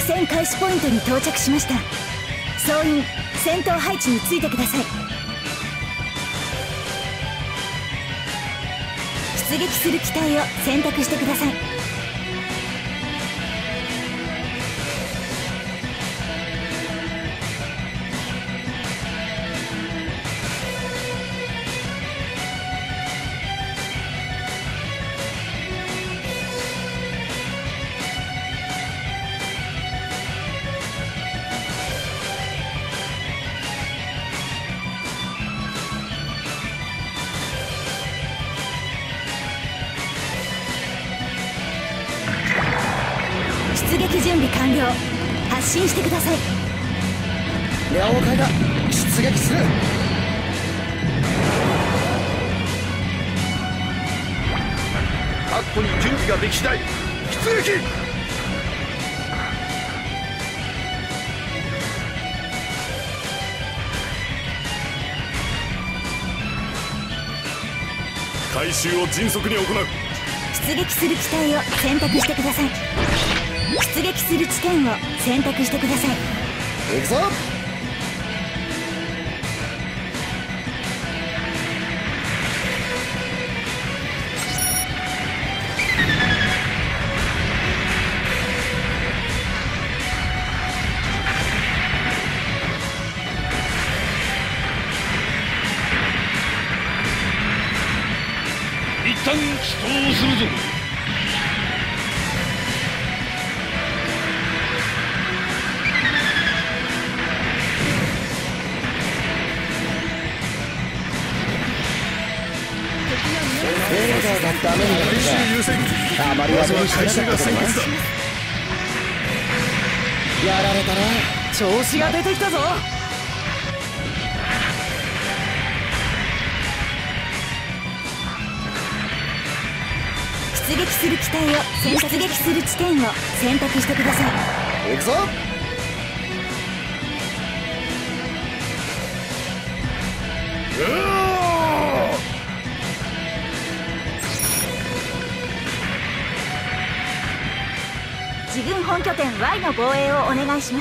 戦開始ポイントに到着しました。総員戦闘配置についてください。出撃する機体を選択してください。出撃準備完了。発進してください。 了解だ。出撃する。 確保に準備ができ次第出撃。 回収を迅速に行う。 出撃する機体を選択してください。出撃する地点を選択してください。 行くぞ。 一旦起動するぞ。 レーダーがダメになってさ、あまりはそうしなかったけどな。やられたな。 調子が出てきたぞ。 出撃する機体を出撃する地点を選択してください。 行くぞ。 自軍本拠点 Y の防衛をお願いします。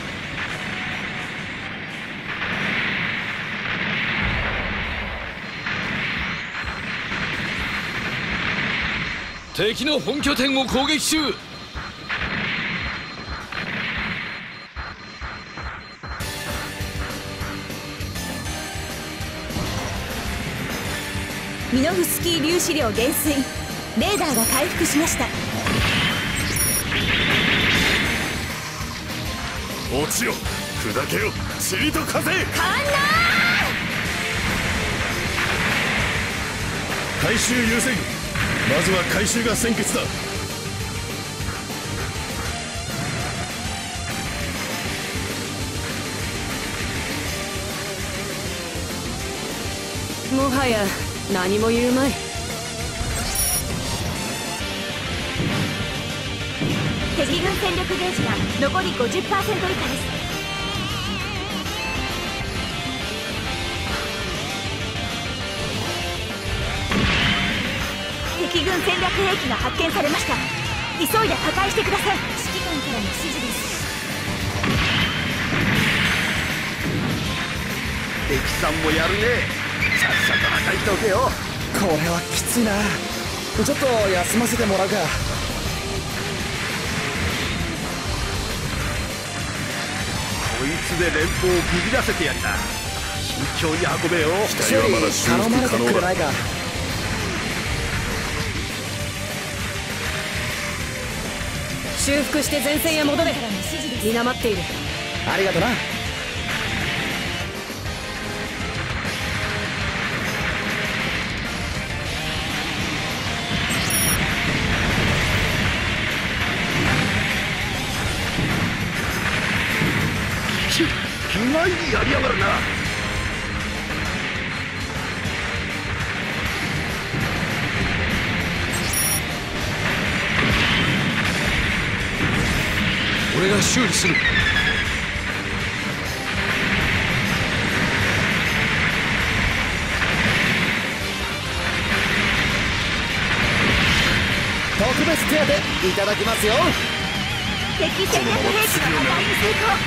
敵の本拠点を攻撃中。 ミノフスキー粒子量減衰。レーダーが回復しました。 落ちよ、砕けよ、塵と風。回収優先。まずは回収が先決だ。 もはや何も言うまい。 敵軍戦力ゲージが残り 50% 以下です。敵軍戦略兵器が発見されました。急いで破壊してください。指揮官からの指示です。 敵さんもやるね。さっさと破壊しておけよ。 これはきついな。ちょっと休ませてもらうか。 こいつで連邦をビビらせてやった。慎重に運べよ。 機体はまだ修頼まれて復可能だ。 くれないか。 修復して前線へ戻れ。皆待っている。 ありがとな。 気がいいやりやがるな。俺が修理する。 特別手当いただきますよ。 敵戦略兵器の破壊に成功。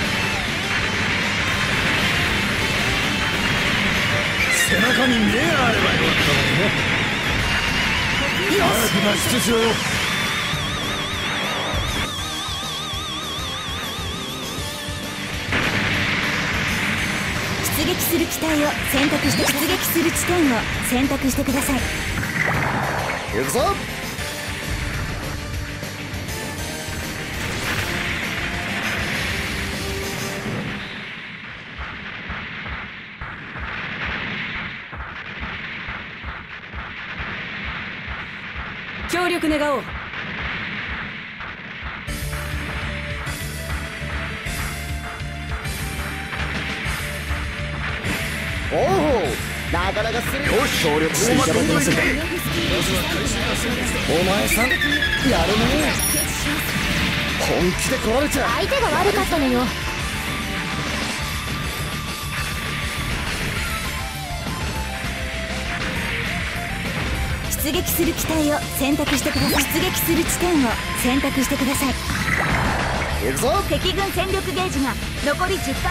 背中に目があればよかったのにね。早く脱出しろよ。 出撃する機体を選択して出撃する地点を選択してください。 行くぞ。 協力願おう。 おお、なかなかする。 よし、 協力していただけませんか。 まずは回収が成立だ。 お前さんやるね。本気で来られちゃう。 相手が悪かったのよ。出撃する機体を選択してください。出撃する地点を選択してください。 行くぞ。 敵軍戦力ゲージが残り 10% 以下。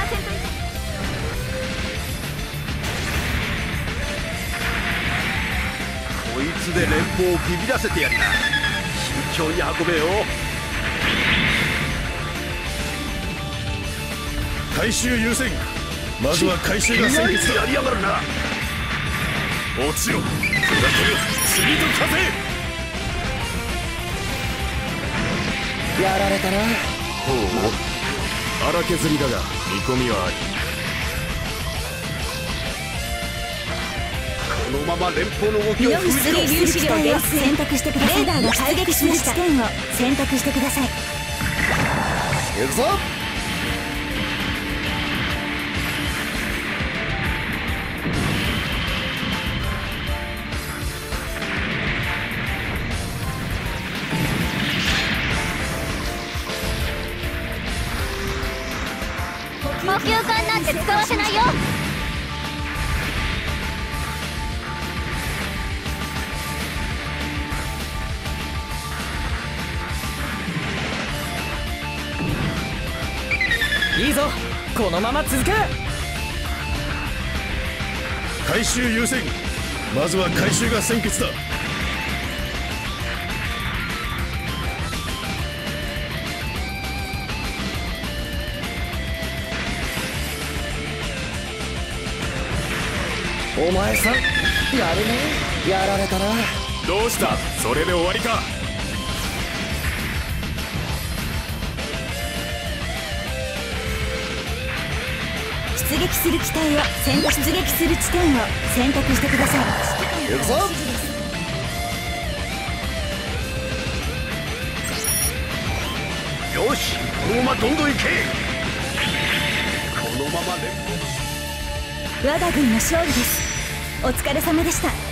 こいつで連邦をビビらせてやるな。慎重に運べよ。 回収優先。まずは回収が先決だ。 やりやがるな。 落ちろ。砕けよ。次と風。 やられたな。 ほう。荒削りだが見込みはあり。 このまま連邦の動きを封じろ。 出撃する機体を選択してください。レーダーが出撃する地点を選択してください。 行くぞ。 補給艦なんて使わせないよ。 いいぞ、このまま続け。 回収優先。まずは回収が先決だ。 お前さんやるね。やられたな。 どうした。それで終わりか。 出撃する機体を選択。出撃する地点を選択してください。 行くぞ。 よし、このままどんどん行け。このまま連邦。 我が軍の勝利です。お疲れ様でした。